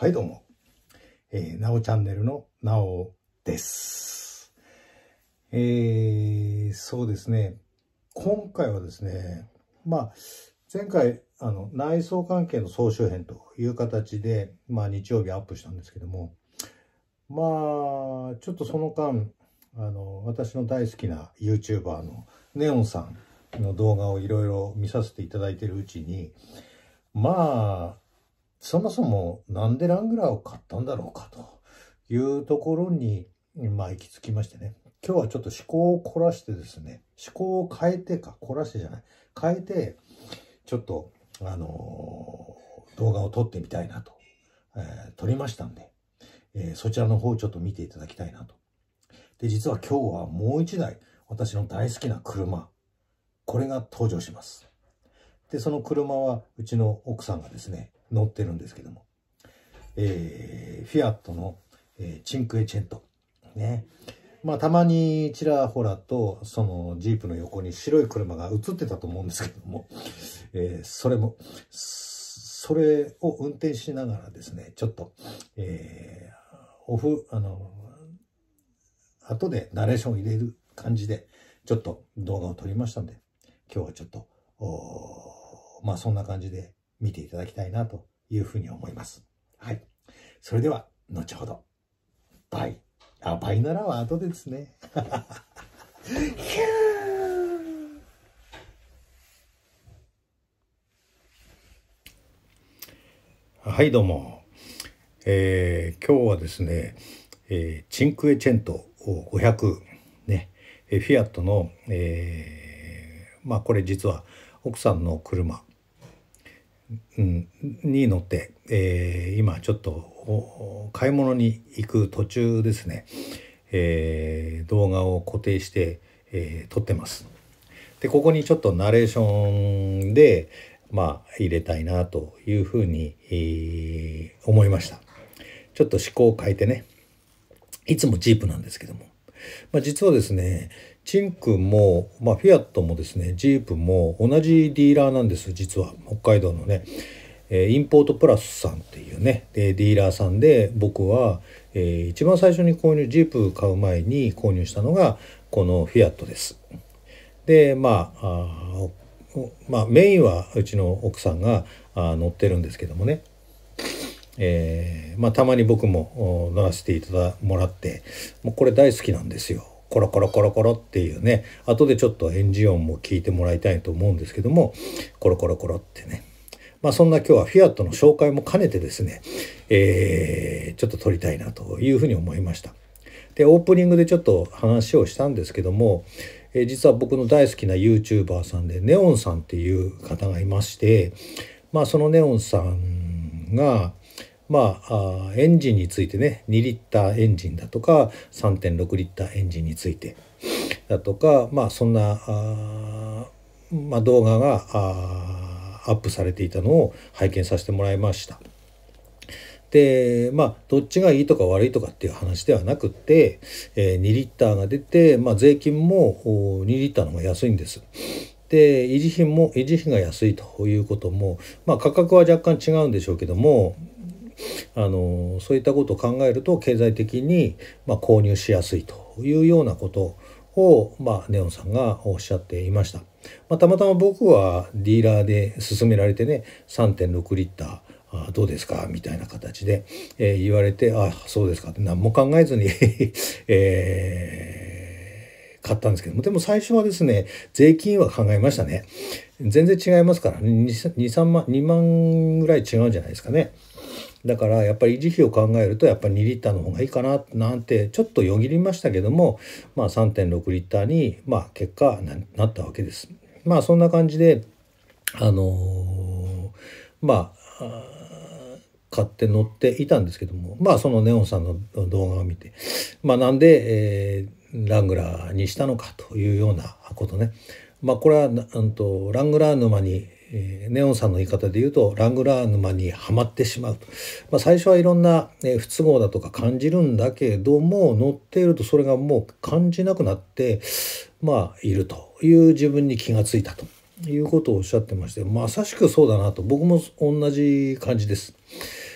はいどうも、なおチャンネルのなおです。そうですね、今回はですね、前回内装関係の総集編という形で、日曜日アップしたんですけども、ちょっとその間私の大好きな YouTuber のネオンさんの動画をいろいろ見させていただいているうちに、そもそもなんでラングラーを買ったんだろうかというところに行き着きましてね、今日はちょっと思考を凝らしてですね、思考を変えて凝らしてじゃない、変えてちょっと動画を撮ってみたいなと、撮りましたんで、そちらの方をちょっと見ていただきたいなと。で、実は今日はもう一台私の大好きな車、これが登場します。で、その車はうちの奥さんがですね乗ってるんですけども、フィアットの、チンクエチェントね。たまにちらほらとそのジープの横に白い車が映ってたと思うんですけども、それを運転しながらですね、ちょっと、後でナレーションを入れる感じでちょっと動画を撮りましたんで、今日はちょっとそんな感じで見ていただきたいなというふうに思います。はい。それでは後ほど。バイならは後でですね。はいどうも。今日はですね、チンクエチェント500ね、フィアットの、これ実は奥さんの車、に乗って、今ちょっと買い物に行く途中ですね、動画を固定して、撮ってます。で、ここにちょっとナレーションで入れたいなというふうに、思いました。ちょっと思考を変えてね、いつもジープなんですけども、実はですね、チンクも、フィアットもですね、ジープも同じディーラーなんです。実は北海道のね、インポートプラスさんっていうね、ディーラーさんで、僕は、一番最初にジープ買う前に購入したのがこのフィアットです。で、メインはうちの奥さんが乗ってるんですけどもね、たまに僕も乗らせてもらって、もうこれ大好きなんですよ。コロコロコロコロっていうね、後でちょっとエンジン音も聞いてもらいたいと思うんですけども、コロコロコロってね、そんな今日はフィアットの紹介も兼ねてですね、ちょっと撮りたいなというふうに思いました。で、オープニングでちょっと話をしたんですけども、実は僕の大好きな YouTuber さんでネオンさんっていう方がいまして、そのネオンさんがエンジンについてね、2リッターエンジンだとか 3.6 リッターエンジンについてだとか、そんな動画がアップされていたのを拝見させてもらいました。で、どっちがいいとか悪いとかっていう話ではなくって、2リッターが出て、税金も2リッターの方が安いんです。で、維持費が安いということも、価格は若干違うんでしょうけども、そういったことを考えると経済的に購入しやすいというようなことをネオンさんがおっしゃっていました。たまたま僕はディーラーで勧められてね、 3.6 リッターどうですかみたいな形で、言われて、そうですかって何も考えずに買ったんですけども、でも最初はですね、税金は考えましたね。全然違いますからね、2万ぐらい違うんじゃないですかね。だからやっぱり維持費を考えるとやっぱり2リッターの方がいいかななんてちょっとよぎりましたけども、3.6 リッターに結果なったわけです。そんな感じで買って乗っていたんですけども、そのネオンさんの動画を見て、なんで、ラングラーにしたのかというようなことね。これはラングラー沼に、ネオンさんの言い方で言うとラングラー沼にはまってしまうと、最初はいろんな、不都合だとか感じるんだけども、乗っているとそれがもう感じなくなっているという自分に気がついたということをおっしゃってまして、まさしくそうだなと、僕も同じ感じです。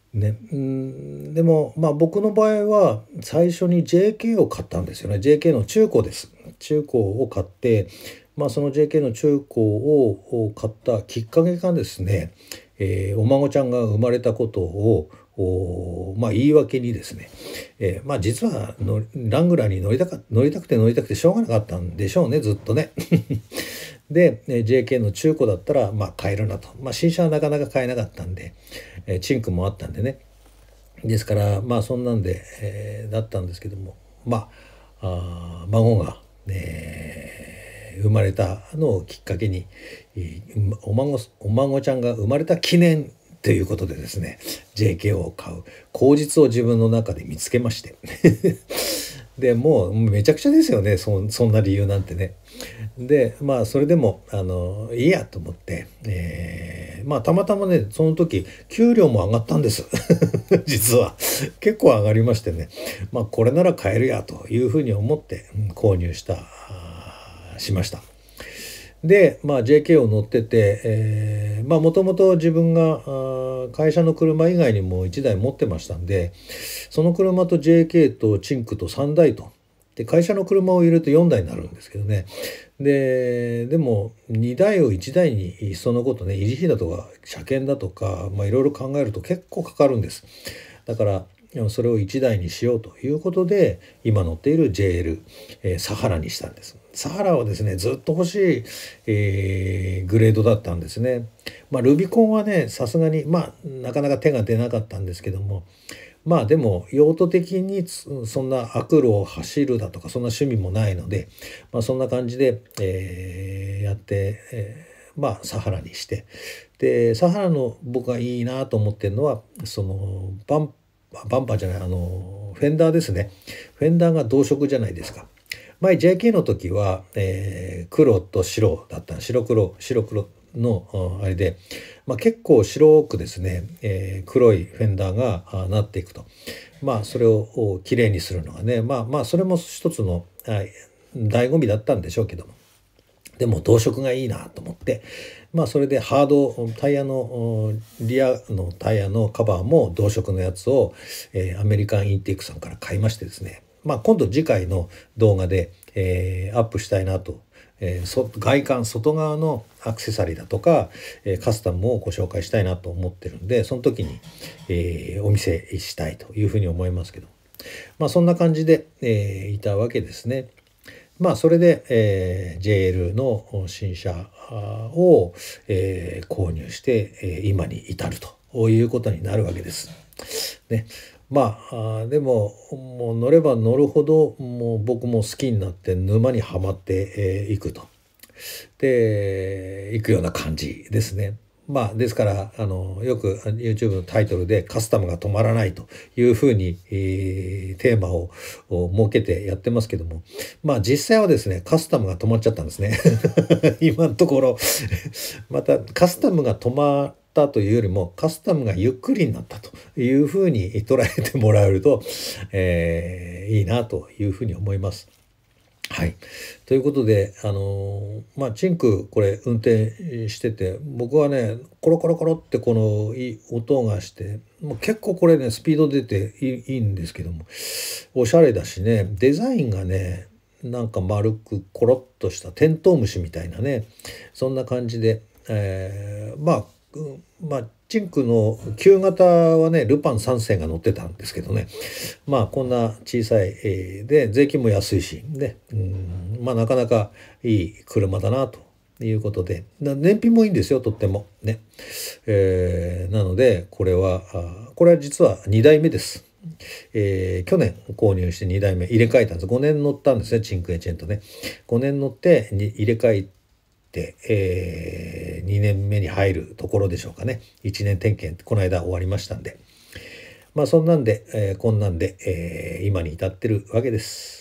ね、でもまあ僕の場合は最初に JK を買ったんですよね。 JK の中古です。中古を買って、まあ、その JK の中古を買ったきっかけがですね、お孫ちゃんが生まれたことをまあ、言い訳にですね、まあ実はラングラーに乗りたくてしょうがなかったんでしょうね、ずっとね。で JK の中古だったらまあ買えるなと、まあ、新車はなかなか買えなかったんで、チンクもあったんでね、ですからまあそんなんで、だったんですけども、ま孫が、生まれたのをきっかけに、お孫ちゃんが生まれた記念ということでですね JK を買う口実を自分の中で見つけましてでもうめちゃくちゃですよね、そんな理由なんてね。でまあそれでもいいやと思って、まあたまたまねその時給料も上がったんです実は結構上がりましてね、まあこれなら買えるやというふうに思って、購入しました。で、まあ、JK を乗ってて、まあもともと自分が会社の車以外にも1台持ってましたんで、その車と JK とチンクと3台と。で会社の車を入れると4台になるんですけどね。でも2台を1台にいっそのことね、維持費だとか車検だとか、まあ、いろいろ考えると結構かかるんです。だからそれを1台にしようということで今乗っている JL、サハラにしたんです。サハラはですねずっと欲しい、グレードだったんですね。まあルビコンはねさすがにまあなかなか手が出なかったんですけども、まあでも用途的にそんな悪路を走るだとかそんな趣味もないので、まあ、そんな感じで、やって、まあサハラにして、でサハラの僕がいいなと思ってるのはそのバンパーじゃない、フェンダーですね。フェンダーが同色じゃないですか。前 JK の時は、黒と白だった白黒のあれで、まあ、結構白くですね、黒いフェンダーがなっていくと、まあそれをきれいにするのがね、まあそれも一つの醍醐味だったんでしょうけども、でも同色がいいなと思って、まあそれでハードタイヤのリアのタイヤのカバーも同色のやつを、アメリカンインテックさんから買いましてですね、まあ今度次回の動画で、アップしたいなと、外観外側のアクセサリーだとか、カスタムをご紹介したいなと思ってるんで、その時に、お見せしたいというふうに思いますけど、まあそんな感じで、いたわけですね。まあそれで、JL の新車を、購入して、今に至るということになるわけです。ね、まあでももう乗れば乗るほどもう僕も好きになって沼にはまっていくと。でいくような感じですね。まあですからよく YouTube のタイトルでカスタムが止まらないというふうに、テーマを設けてやってますけども、まあ実際はですねカスタムが止まっちゃったんですね今のところまたカスタムが止まったというよりもカスタムがゆっくりになったというふうに捉えてもらえると、いいなというふうに思います。はい。ということで、まあ、チンク、これ運転してて、僕はね、コロコロコロってこのいい音がして、もう結構これね、スピード出ていいんですけども、おしゃれだしね、デザインがね、なんか丸くコロッとしたテントウムシみたいなね、そんな感じで、まあ、チンクの旧型はね、ルパン三世が乗ってたんですけどね、まあこんな小さい、で税金も安いしね、まあなかなかいい車だなということで、燃費もいいんですよ、とってもね、なのでこれは実は2代目です。去年購入して2代目入れ替えたんです。5年乗ったんですね、チンクエチェンとね。5年乗って入れ替えて、2年目に入るところでしょうかね。1年点検この間終わりましたんで、まあそんなんで、こんなんで、今に至ってるわけです。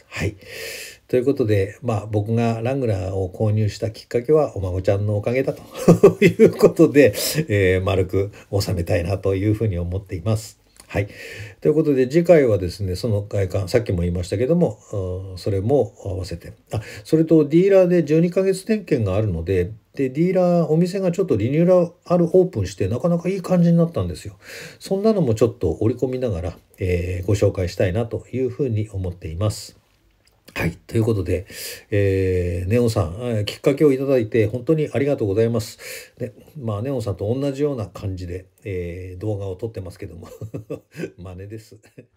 はい。ということで、まあ僕がラングラーを購入したきっかけはお孫ちゃんのおかげだということで、丸く収めたいなというふうに思っています。はい。ということで次回はですね、その外観、さっきも言いましたけども、それも合わせて。それとディーラーで12ヶ月点検があるので、 でディーラーお店がちょっとリニューアルオープンしてなかなかいい感じになったんですよ。そんなのもちょっと織り込みながら、ご紹介したいなというふうに思っています。はい。ということで、ネオンさん、きっかけをいただいて本当にありがとうございます。で、まあ、ネオンさんと同じような感じで、動画を撮ってますけども真似です。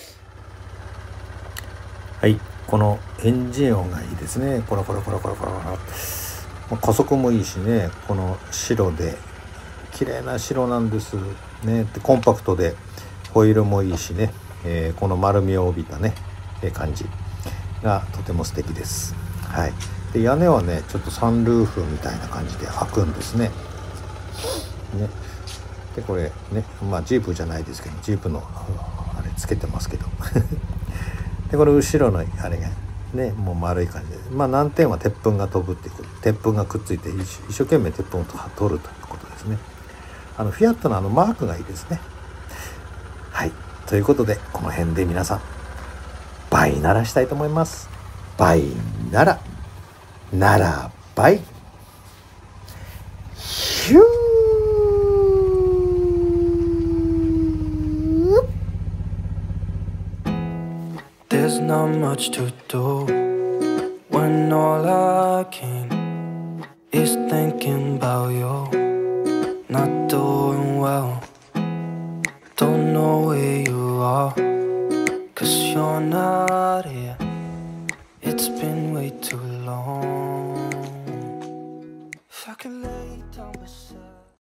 はい。このエンジン音がいいですね。コロコロコロコロコロコロ。加速もいいしね、この白で、綺麗な白なんです。ね。で、コンパクトで、ホイールもいいしね、この丸みを帯びたね、感じがとても素敵です。はい。で、屋根はね、ちょっとサンルーフみたいな感じで開くんですね。ね。で、これね、まあジープじゃないですけど、ジープのあれつけてますけど。で、これ後ろのあれがね、もう丸い感じで、まあ難点は鉄粉が飛ぶっていうこと、鉄粉がくっついて一生懸命鉄粉を取るということですね。フィアットのマークがいいですね。はい。ということで、この辺で皆さん、バイ鳴らしたいと思います。バイなら、ならバイ。ヒュー。There's not much to do when all I can is thinking about you. Not doing well, don't know where you are, 'cause you're not here. It's been way too long.